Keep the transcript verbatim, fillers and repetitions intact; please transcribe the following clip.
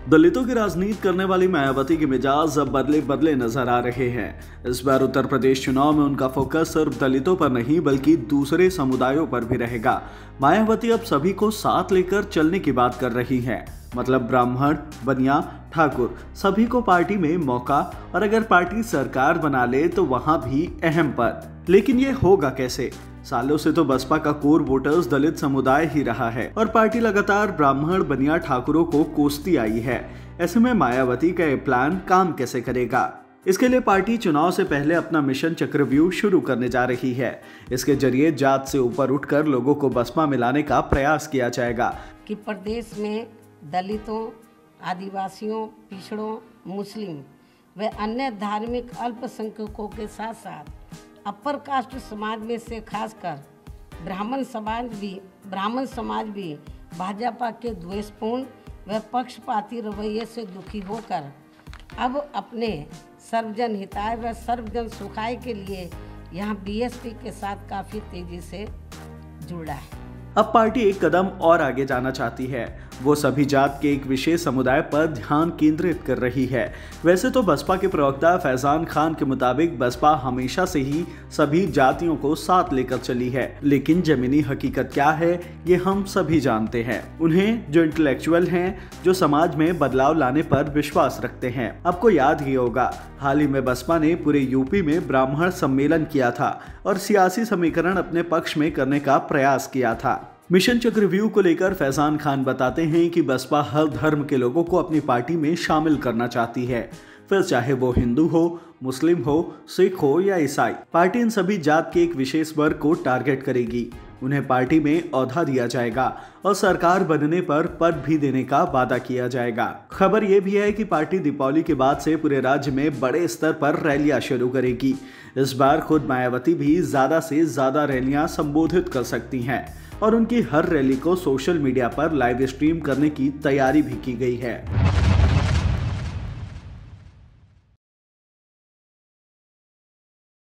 दलितों की राजनीति करने वाली मायावती के मिजाज अब बदले बदले नजर आ रहे हैं। इस बार उत्तर प्रदेश चुनाव में उनका फोकस सिर्फ दलितों पर नहीं बल्कि दूसरे समुदायों पर भी रहेगा। मायावती अब सभी को साथ लेकर चलने की बात कर रही हैं। मतलब ब्राह्मण, बनिया, ठाकुर सभी को पार्टी में मौका, और अगर पार्टी सरकार बना ले तो वहां भी अहम पद। लेकिन ये होगा कैसे? सालों से तो बसपा का कोर वोटर्स दलित समुदाय ही रहा है और पार्टी लगातार ब्राह्मण, बनिया, ठाकुरों को कोसती आई है। ऐसे में मायावती का ये प्लान काम कैसे करेगा? इसके लिए पार्टी चुनाव से पहले अपना मिशन चक्रव्यूह शुरू करने जा रही है। इसके जरिए जात से ऊपर उठकर लोगों को बसपा में लाने का प्रयास किया जाएगा कि प्रदेश में दलितों, आदिवासियों, पिछड़ों, मुस्लिम व अन्य धार्मिक अल्पसंख्यकों के साथ साथ अपर कास्ट समाज में से खासकर ब्राह्मण समाज भी ब्राह्मण समाज भी भाजपा के द्वेषपूर्ण व पक्षपाती रवैये से दुखी होकर अब अपने सर्वजन हिताय व सर्वजन सुखाय के लिए यहाँ बीएसपी के साथ काफ़ी तेजी से जुड़ा है। अब पार्टी एक कदम और आगे जाना चाहती है। वो सभी जात के एक विशेष समुदाय पर ध्यान केंद्रित कर रही है। वैसे तो बसपा के प्रवक्ता फैजान खान के मुताबिक बसपा हमेशा से ही सभी जातियों को साथ लेकर चली है, लेकिन जमीनी हकीकत क्या है ये हम सभी जानते हैं। उन्हें जो इंटेलेक्चुअल हैं, जो समाज में बदलाव लाने पर विश्वास रखते हैं। आपको याद ही होगा, हाल ही में बसपा ने पूरे यूपी में ब्राह्मण सम्मेलन किया था और सियासी समीकरण अपने पक्ष में करने का प्रयास किया था। मिशन चक्रव्यूह को लेकर फैजान खान बताते हैं कि बसपा हर धर्म के लोगों को अपनी पार्टी में शामिल करना चाहती है, फिर चाहे वो हिंदू हो, मुस्लिम हो, सिख हो या ईसाई। पार्टी इन सभी जात के एक विशेष वर्ग को टारगेट करेगी। उन्हें पार्टी में औहदा दिया जाएगा और सरकार बनने पर पद भी देने का वादा किया जाएगा। खबर यह भी है कि पार्टी दीपावली के बाद से पूरे राज्य में बड़े स्तर पर रैलियां शुरू करेगी। इस बार खुद मायावती भी ज्यादा से ज्यादा रैलियां संबोधित कर सकती हैं और उनकी हर रैली को सोशल मीडिया पर लाइव स्ट्रीम करने की तैयारी भी की गई है।